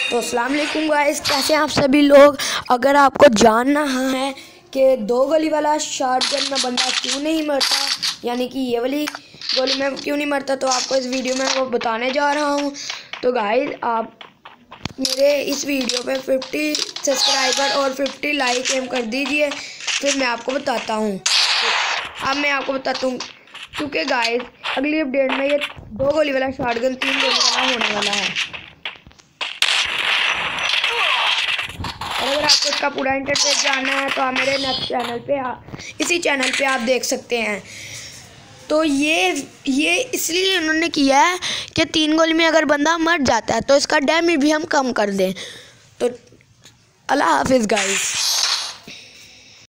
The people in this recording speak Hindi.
तो अस्सलाम वालेकुम गाइस, कैसे हैं आप सभी लोग। अगर आपको जानना है कि 2 गोली वाला शॉटगन में बंदा क्यों नहीं मरता, यानी कि ये वाली गोली में क्यों नहीं मरता, तो आपको इस वीडियो में वो बताने जा रहा हूँ। तो गाइस, आप मेरे इस वीडियो पे 50 सब्सक्राइबर और 50 लाइक एम कर दीजिए, फिर मैं आपको बताता हूँ। अब मैं आपको बताता हूँ, क्योंकि गाइस अगली अपडेट में ये 2 गोली वाला शॉटगन 3 गोली वाला होने वाला है। और अगर आपको इसका पूरा इंटरफेस जानना है तो आप मेरे नेक्स्ट चैनल पे इसी चैनल पे आप देख सकते हैं। तो ये इसलिए उन्होंने किया है कि 3 गोली में अगर बंदा मर जाता है तो इसका डैमेज भी हम कम कर दें। तो अल्लाह हाफिज़ गाइस।